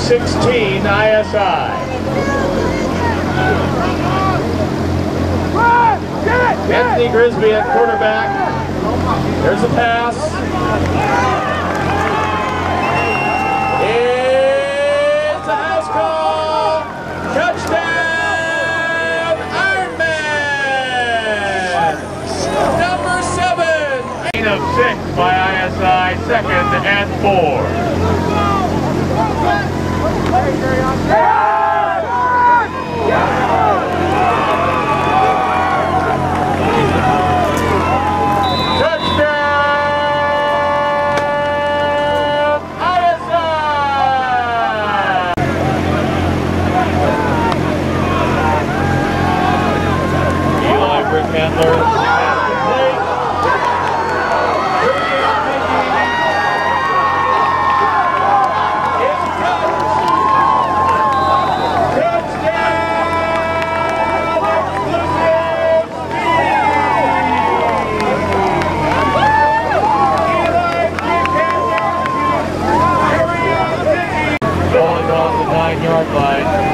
16, ISI. Anthony Grisby at quarterback. There's a pass. It's a house call. Touchdown, Ironman. Number 7. Gain of 6 by ISI, second and 4. Handler. Ball is off the 9-yard line.